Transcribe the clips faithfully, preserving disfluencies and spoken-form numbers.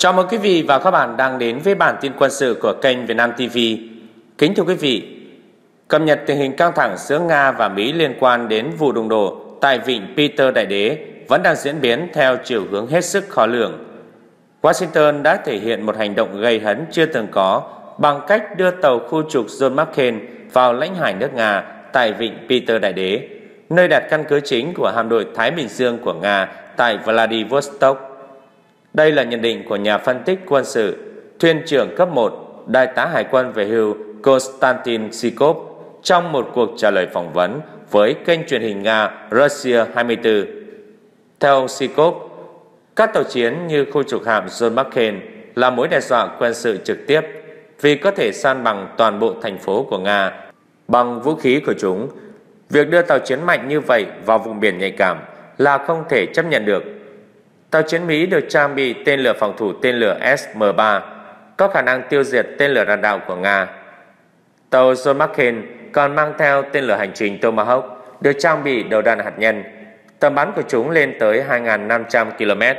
Chào mừng quý vị và các bạn đang đến với bản tin quân sự của kênh Việt Nam ti vi. Kính thưa quý vị, cập nhật tình hình căng thẳng giữa Nga và Mỹ liên quan đến vụ đụng độ tại vịnh Peter Đại Đế vẫn đang diễn biến theo chiều hướng hết sức khó lường. Washington đã thể hiện một hành động gây hấn chưa từng có bằng cách đưa tàu khu trục John McCain vào lãnh hải nước Nga tại vịnh Peter Đại Đế, nơi đặt căn cứ chính của hạm đội Thái Bình Dương của Nga tại Vladivostok. Đây là nhận định của nhà phân tích quân sự, thuyền trưởng cấp một, đại tá hải quân về hưu Konstantin Zhukov trong một cuộc trả lời phỏng vấn với kênh truyền hình Nga Russia hai mươi tư. Theo ông Zhukov, các tàu chiến như khu trục hạm John McCain là mối đe dọa quân sự trực tiếp vì có thể san bằng toàn bộ thành phố của Nga bằng vũ khí của chúng. Việc đưa tàu chiến mạnh như vậy vào vùng biển nhạy cảm là không thể chấp nhận được. Tàu chiến Mỹ được trang bị tên lửa phòng thủ tên lửa S M ba, có khả năng tiêu diệt tên lửa đạn đạo của Nga. Tàu John McCain còn mang theo tên lửa hành trình Tomahawk được trang bị đầu đạn hạt nhân, tầm bắn của chúng lên tới hai nghìn năm trăm ki lô mét.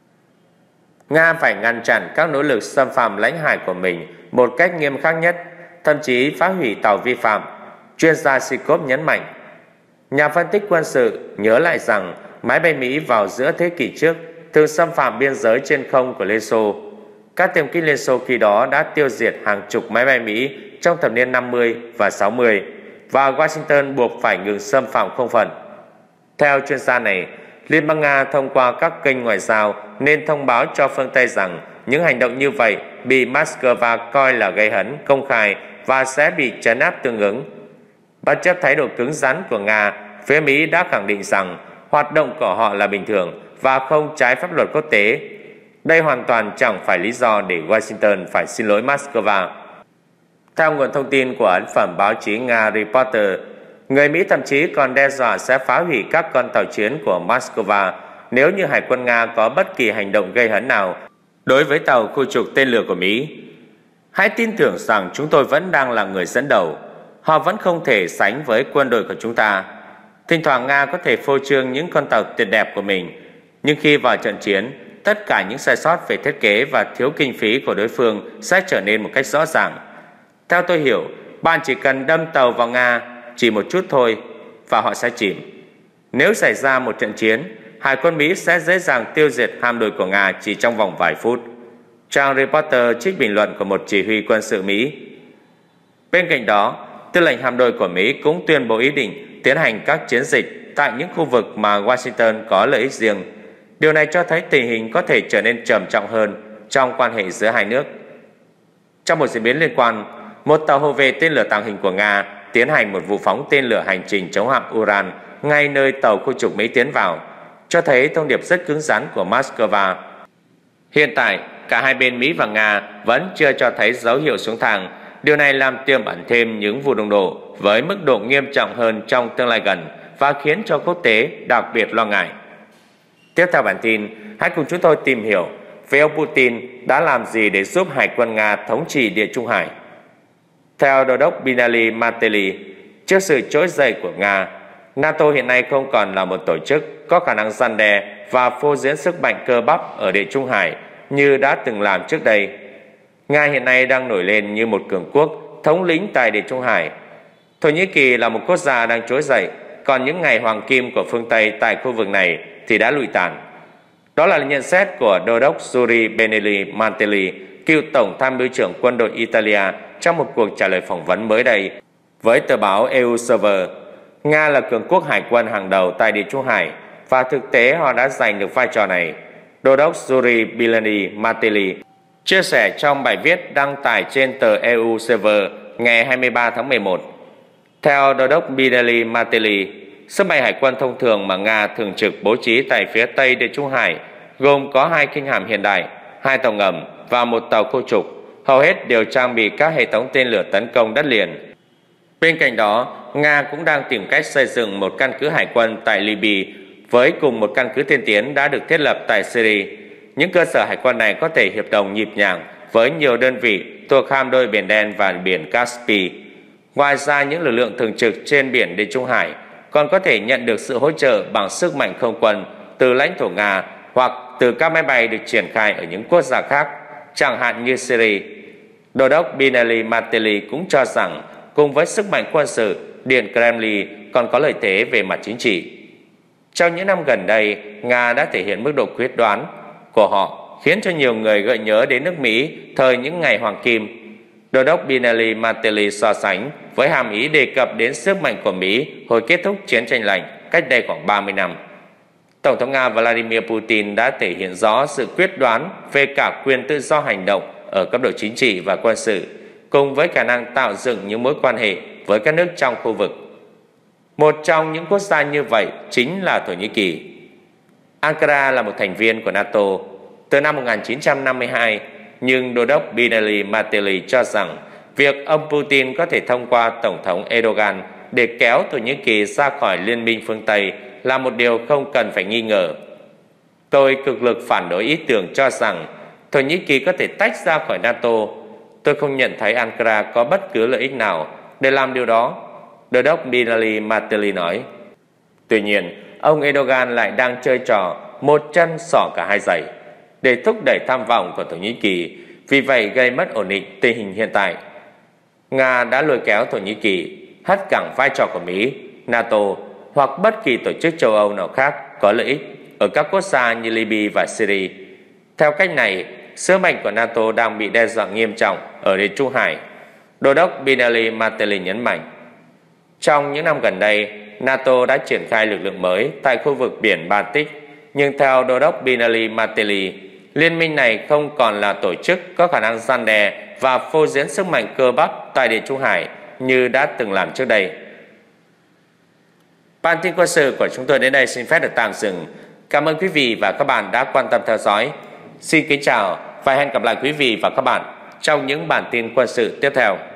Nga phải ngăn chặn các nỗ lực xâm phạm lãnh hải của mình một cách nghiêm khắc nhất, thậm chí phá hủy tàu vi phạm, chuyên gia Zhukov nhấn mạnh. Nhà phân tích quân sự nhớ lại rằng máy bay Mỹ vào giữa thế kỷ trước thường xâm phạm biên giới trên không của Liên Xô. Các tiêm kích Liên Xô khi đó đã tiêu diệt hàng chục máy bay Mỹ trong thập niên năm mươi và sáu mươi, và Washington buộc phải ngừng xâm phạm không phận. Theo chuyên gia này, Liên bang Nga thông qua các kênh ngoại giao nên thông báo cho phương Tây rằng những hành động như vậy bị Moscow coi là gây hấn công khai và sẽ bị trấn áp tương ứng. Bất chấp thái độ cứng rắn của Nga, phía Mỹ đã khẳng định rằng hoạt động của họ là bình thường và không trái pháp luật quốc tế. Đây hoàn toàn chẳng phải lý do để Washington phải xin lỗi Moscow. Theo nguồn thông tin của ấn phẩm báo chí Nga Reporter, người Mỹ thậm chí còn đe dọa sẽ phá hủy các con tàu chiến của Moscow nếu như Hải quân Nga có bất kỳ hành động gây hấn nào đối với tàu khu trục tên lửa của Mỹ. Hãy tin tưởng rằng chúng tôi vẫn đang là người dẫn đầu. Họ vẫn không thể sánh với quân đội của chúng ta. Thỉnh thoảng Nga có thể phô trương những con tàu tuyệt đẹp của mình, nhưng khi vào trận chiến, tất cả những sai sót về thiết kế và thiếu kinh phí của đối phương sẽ trở nên một cách rõ ràng. Theo tôi hiểu, bạn chỉ cần đâm tàu vào Nga chỉ một chút thôi và họ sẽ chìm. Nếu xảy ra một trận chiến, Hải quân Mỹ sẽ dễ dàng tiêu diệt hạm đội của Nga chỉ trong vòng vài phút. Trang Reporter trích bình luận của một chỉ huy quân sự Mỹ. Bên cạnh đó, tư lệnh hạm đội của Mỹ cũng tuyên bố ý định tiến hành các chiến dịch tại những khu vực mà Washington có lợi ích riêng. Điều này cho thấy tình hình có thể trở nên trầm trọng hơn trong quan hệ giữa hai nước. Trong một diễn biến liên quan, một tàu hộ vệ tên lửa tàng hình của Nga tiến hành một vụ phóng tên lửa hành trình chống hạm Uran ngay nơi tàu khu trục Mỹ tiến vào, cho thấy thông điệp rất cứng rắn của Moscow. Hiện tại, cả hai bên Mỹ và Nga vẫn chưa cho thấy dấu hiệu xuống thang. Điều này làm tiềm ẩn thêm những vụ đụng độ với mức độ nghiêm trọng hơn trong tương lai gần và khiến cho quốc tế đặc biệt lo ngại. Tiếp theo bản tin, hãy cùng chúng tôi tìm hiểu về ông Putin đã làm gì để giúp Hải quân Nga thống trị Địa Trung Hải. Theo Đô đốc Vitaly Martelly, trước sự trỗi dậy của Nga, NATO hiện nay không còn là một tổ chức có khả năng răn đe và phô diễn sức mạnh cơ bắp ở Địa Trung Hải như đã từng làm trước đây. Nga hiện nay đang nổi lên như một cường quốc thống lĩnh tại Địa Trung Hải. Thổ Nhĩ Kỳ là một quốc gia đang trỗi dậy, còn những ngày hoàng kim của phương Tây tại khu vực này thì đã lụi tàn. Đó là nhận xét của Đô đốc Yuri Benelli Mantelli, cựu tổng tham mưu trưởng quân đội Italia, trong một cuộc trả lời phỏng vấn mới đây với tờ báo e u Server. Nga là cường quốc hải quân hàng đầu tại Địa Trung Hải và thực tế họ đã giành được vai trò này, Đô đốc Yuri Benelli Mantelli chia sẻ trong bài viết đăng tải trên tờ e u Server ngày hai mươi ba tháng mười một. Theo Đô đốc Benelli Mantelli, sân bay hải quân thông thường mà Nga thường trực bố trí tại phía tây Địa Trung Hải gồm có hai khinh hạm hiện đại, hai tàu ngầm và một tàu khu trục, hầu hết đều trang bị các hệ thống tên lửa tấn công đất liền. Bên cạnh đó, Nga cũng đang tìm cách xây dựng một căn cứ hải quân tại Libya với cùng một căn cứ tiên tiến đã được thiết lập tại Syria. Những cơ sở hải quân này có thể hiệp đồng nhịp nhàng với nhiều đơn vị thuộc hạm đội Biển Đen và Biển Caspi. Ngoài ra, những lực lượng thường trực trên biển Địa Trung Hải còn có thể nhận được sự hỗ trợ bằng sức mạnh không quân từ lãnh thổ Nga hoặc từ các máy bay được triển khai ở những quốc gia khác, chẳng hạn như Syria. Đô đốc Binali Martelly cũng cho rằng cùng với sức mạnh quân sự, Điện Kremlin còn có lợi thế về mặt chính trị. Trong những năm gần đây, Nga đã thể hiện mức độ quyết đoán của họ, khiến cho nhiều người gợi nhớ đến nước Mỹ thời những ngày hoàng kim. Đô đốc Binali Martelly so sánh với hàm ý đề cập đến sức mạnh của Mỹ hồi kết thúc chiến tranh lạnh cách đây khoảng ba mươi năm. Tổng thống Nga Vladimir Putin đã thể hiện rõ sự quyết đoán về cả quyền tự do hành động ở cấp độ chính trị và quân sự, cùng với khả năng tạo dựng những mối quan hệ với các nước trong khu vực. Một trong những quốc gia như vậy chính là Thổ Nhĩ Kỳ. Ankara là một thành viên của NATO từ năm một nghìn chín trăm năm mươi hai, nhưng Đô đốc Binali Martelly cho rằng việc ông Putin có thể thông qua Tổng thống Erdogan để kéo Thổ Nhĩ Kỳ ra khỏi Liên minh phương Tây là một điều không cần phải nghi ngờ. Tôi cực lực phản đối ý tưởng cho rằng Thổ Nhĩ Kỳ có thể tách ra khỏi NATO. Tôi không nhận thấy Ankara có bất cứ lợi ích nào để làm điều đó, Đô đốc Binali Martelly nói. Tuy nhiên, ông Erdogan lại đang chơi trò một chân xỏ cả hai giày để thúc đẩy tham vọng của Thổ Nhĩ Kỳ, vì vậy gây mất ổn định tình hình hiện tại. Nga đã lôi kéo Thổ Nhĩ Kỳ hất cẳng vai trò của Mỹ, NATO hoặc bất kỳ tổ chức châu Âu nào khác có lợi ích ở các quốc gia như Libya và Syria. Theo cách này, sứ mệnh của NATO đang bị đe dọa nghiêm trọng ở Địa Trung Hải, Đô đốc Binali Martelly nhấn mạnh. Trong những năm gần đây, NATO đã triển khai lực lượng mới tại khu vực biển Baltic, nhưng theo Đô đốc Binali Martelly, liên minh này không còn là tổ chức có khả năng răn đe và phô diễn sức mạnh cơ bắp tại Địa Trung Hải như đã từng làm trước đây. Bản tin quân sự của chúng tôi đến đây xin phép được tạm dừng. Cảm ơn quý vị và các bạn đã quan tâm theo dõi. Xin kính chào và hẹn gặp lại quý vị và các bạn trong những bản tin quân sự tiếp theo.